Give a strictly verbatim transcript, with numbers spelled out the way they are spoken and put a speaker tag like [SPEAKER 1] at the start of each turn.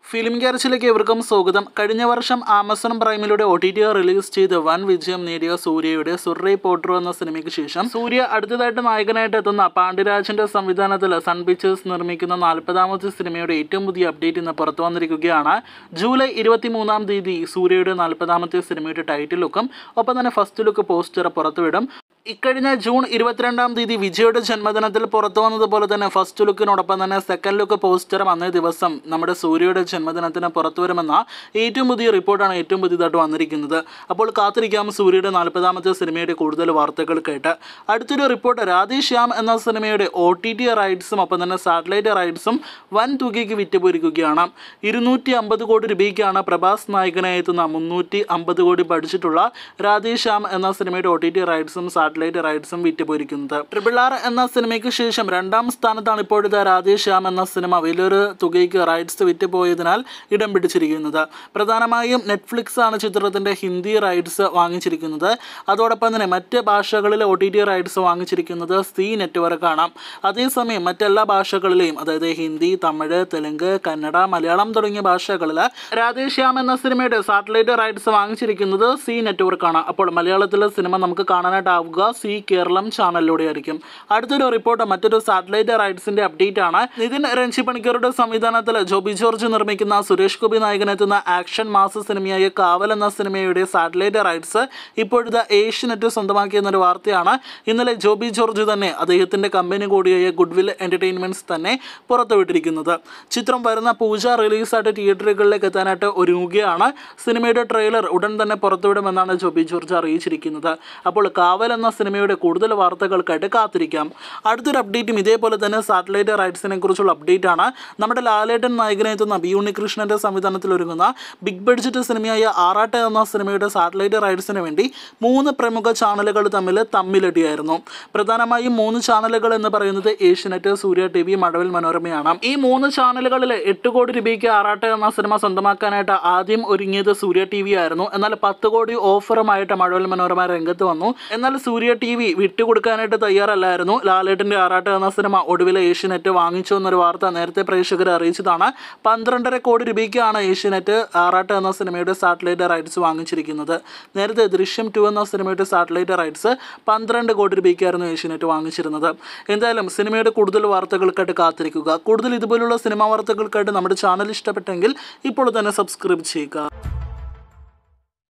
[SPEAKER 1] Film ക്യാരച്ചിലേക്ക് ഏവർക്കും സ്വാഗതം. കഴിഞ്ഞ വർഷം ആമസോൺ പ്രൈമിലൂടെ ഒ ടി ടി റിലീസ് ചെയ്ത് വൻ വിജയം നേടിയ സൂര്യയുടെ സുർയ പോട്രോ എന്ന സിനിമയ്ക്ക് ശേഷം സൂര്യ അടുത്തതായിട്ട് നായകനായിട്ട് എത്തുന്ന പാണ്ഡ്യരാജിന്റെ സംവിധാനത്തിൽ സൺ പിക്ചേഴ്സ് നിർമ്മിക്കുന്ന നാൽപ്പതാമത്തെ സിനിമയുടെ ഏറ്റവും പുതിയ അപ്ഡേറ്റ് ഇന്ന് പുറത്തു വന്നിരിക്കുകയാണ്. ജൂലൈ ഇരുപത്തി മൂന്നാം തീയതി സൂര്യയുടെ നാൽപ്പതാമത്തെ സിനിമയുടെ ടൈറ്റിൽ ലുക്കും ഒപ്പം തന്നെ ഫസ്റ്റ് ലുക്ക് പോസ്റ്റർ പുറത്തുവിടും. ഇക്കഴിഞ്ഞ ജൂൺ ഇരുപത്തിരണ്ടാം തീയതി വിജയുടെ ജന്മദിനത്തിൽ പുറത്തു വന്നതുപോലെ തന്നെ ഫസ്റ്റ് ലുക്കിനോടൊപ്പം തന്നെ സെക്കൻഡ് ലുക്ക് പോസ്റ്ററും അന്നേ ദിവസം നമ്മുടെ സൂര്യയുടെ ജന്മദിനത്തിന് പുറത്തു വരുമെന്ന ഏറ്റവും പുതിയ റിപ്പോർട്ടാണ് ഏറ്റവും പുതിയതായിട്ട് വന്നിരിക്കുന്നത്. അപ്പോൾ കാത്തിരിക്കാം സൂര്യയുടെ നാൽപ്പതാമത്തെ സിനിമയുടെ കൂടുതൽ വാർത്തകൾ കേട്ട്. അടുത്തൊരു റിപ്പോർട്ട്, രാധേശ്യാം എന്ന സിനിമയുടെ ഒ ടി ടി റൈറ്റ്സും ഒപ്പം തന്നെ സാറ്റലൈറ്റ് റൈറ്റ്സും വൻ തുകയ്ക്ക് വിറ്റുപോയിരിക്കുകയാണ്. ഇരുന്നൂറ്റി അമ്പത് കോടി രൂപയ്ക്കാണ് പ്രഭാസ് നായകനായി എത്തുന്ന മുന്നൂറ്റി അമ്പത് കോടി ബഡ്ജറ്റുള്ള രാധേശ്യാം എന്ന സിനിമയുടെ ഒ ടി ടി റൈറ്റ്സും സാറ്റലൈറ്റ് റൈറ്റ്സും വിറ്റുപോയിരിക്കുന്നത്. ട്രിപ്പിൾ ആർ എന്ന സിനിമയ്ക്ക് ശേഷം രണ്ടാം സ്ഥാനത്താണ് ഇപ്പോഴത്തെ രാധേശ്യാം എന്ന സിനിമ വലിയൊരു തുകയ്ക്ക് റൈറ്റ്സ് വിറ്റുപോയതിനാൽ ഇടം പിടിച്ചിരിക്കുന്നത്. പ്രധാനമായും നെറ്റ്ഫ്ലിക്സ് ആണ് ചിത്രത്തിന്റെ ഹിന്ദി റൈറ്റ്സ് വാങ്ങിച്ചിരിക്കുന്നത്. അതോടൊപ്പം തന്നെ മറ്റ് ഭാഷകളിലെ ഒ ടി ടി റൈറ്റ്സ് വാങ്ങിച്ചിരിക്കുന്നത് സി നെറ്റ്വർക്കാണ്. അതേസമയം മറ്റെല്ലാ ഭാഷകളിലെയും, അതായത് ഹിന്ദി, തമിഴ്, തെലുങ്ക്, കന്നഡ, മലയാളം തുടങ്ങിയ ഭാഷകളിൽ രാധേശ്യാം എന്ന സിനിമയുടെ സാറ്റലൈറ്റ് റൈറ്റ്സ് വാങ്ങിച്ചിരിക്കുന്നത് സി നെറ്റ്വർക്കാണ്. അപ്പോൾ മലയാളത്തിലെ സിനിമ നമുക്ക് കാണാനായിട്ടാവുക സി കേരളം ചാനലിലൂടെ ആയിരിക്കും. അടുത്തൊരു റിപ്പോർട്ട്, മറ്റൊരു സാറ്റലൈറ്റ് റൈറ്റ്സിന്റെ അപ്ഡേറ്റ് ആണ്. നിതിൻ രഞ്ജി പണിക്കരുടെ സംവിധാനത്തിൽ ജോബി ജോർജ് നിർമ്മിക്കുന്ന സുരേഷ് ഗോപി നായകനെത്തുന്ന ആക്ഷൻ മാസ് സിനിമയായ കാവൽ എന്ന സിനിമയുടെ സാറ്റലൈറ്റ് റൈറ്റ്സ് ഇപ്പോഴത്തെ ഏഷ്യനെറ്റ് സ്വന്തമാക്കിയെന്നൊരു വാർത്തയാണ്. ഇന്നലെ ജോബി ജോർജ് തന്നെ അദ്ദേഹത്തിന്റെ കമ്പനി കൂടിയായ ഗുഡ്വിൽ എന്റർടൈൻമെന്റ്സ് തന്നെ പുറത്തുവിട്ടിരിക്കുന്നത്. ചിത്രം വരുന്ന പൂജ റിലീസായിട്ട് തിയേറ്ററുകളിലേക്ക് എത്താനായിട്ട് ഒരുങ്ങുകയാണ്. സിനിമയുടെ ട്രെയിലർ ഉടൻ തന്നെ പുറത്തുവിടുമെന്നാണ് ജോബി ജോർജ് അറിയിച്ചിരിക്കുന്നത്. അപ്പോൾ കാവൽ എന്ന സിനിമയുടെ കൂടുതൽ വാർത്തകൾക്കായിട്ട് കാത്തിരിക്കാം. അടുത്തൊരു അപ്ഡേറ്റും ഇതേപോലെ തന്നെ സാറ്റലൈറ്റ് റൈറ്റ്സിനെ കുറിച്ചുള്ള അപ്ഡേറ്റ് ആണ്. നമ്മുടെ ലാലേട്ടൻ നായകനെത്തുന്ന ബി ഉണ്ണികൃഷ്ണന്റെ സംവിധാനത്തിൽ ഒരുങ്ങുന്ന ബിഗ് ബഡ്ജറ്റ് സിനിമയായ ആറാട്ട് എന്ന സിനിമയുടെ സാറ്റലൈറ്റ് റൈറ്റ്സിന് വേണ്ടി മൂന്ന് പ്രമുഖ ചാനലുകൾ തമ്മിൽ തമ്മിലടിയായിരുന്നു. പ്രധാനമായും മൂന്ന് ചാനലുകൾ എന്ന് പറയുന്നത് ഏഷ്യനെറ്റ്, സൂര്യ ടി വി, മഴവിൽ മനോരമയാണ്. ഈ മൂന്ന് ചാനലുകളിൽ എട്ട് കോടി രൂപയ്ക്ക് ആറാട്ട് എന്ന സിനിമ സ്വന്തമാക്കാനായിട്ട് ആദ്യം ഒരുങ്ങിയത് സൂര്യ ടി വി ആയിരുന്നു. എന്നാൽ പത്ത് കോടി ഓഫറുമായിട്ട് മഴവിൽ മനോരമ രംഗത്ത് വന്നു. എന്നാൽ സൂര്യ ടി വി വിട്ടുകൊടുക്കാനായിട്ട് തയ്യാറല്ലായിരുന്നു. ലാലേട്ടൻ്റെ ആറാട്ട് എന്ന സിനിമ ഒടുവിലെ ഏഷ്യനെറ്റ് വാങ്ങിച്ചു എന്നൊരു വാർത്ത നേരത്തെ പ്രേക്ഷകരെ അറിയിച്ചതാണ്. പന്ത്രണ്ടര കോടി രൂപയ്ക്കാണ് ഏഷ്യനെറ്റ് ആറാട്ട് എന്ന സിനിമയുടെ സാറ്റലൈറ്റ് റൈറ്റ്സ് വാങ്ങിച്ചിരിക്കുന്നത്. നേരത്തെ ദൃശ്യം ടു എന്ന സിനിമയുടെ സാറ്റലൈറ്റ് റൈറ്റ്സ് പന്ത്രണ്ട് കോടി രൂപയ്ക്കായിരുന്നു ഏഷ്യനെറ്റ് വാങ്ങിച്ചിരുന്നത്. എന്തായാലും സിനിമയുടെ കൂടുതൽ വാർത്തകൾക്കായിട്ട് കാത്തിരിക്കുക. കൂടുതൽ ഇതുപോലുള്ള സിനിമാ വാർത്തകൾക്കായിട്ട് നമ്മുടെ ചാനൽ ഇഷ്ടപ്പെട്ടെങ്കിൽ ഇപ്പോൾ തന്നെ സബ്സ്ക്രൈബ് ചെയ്യുക.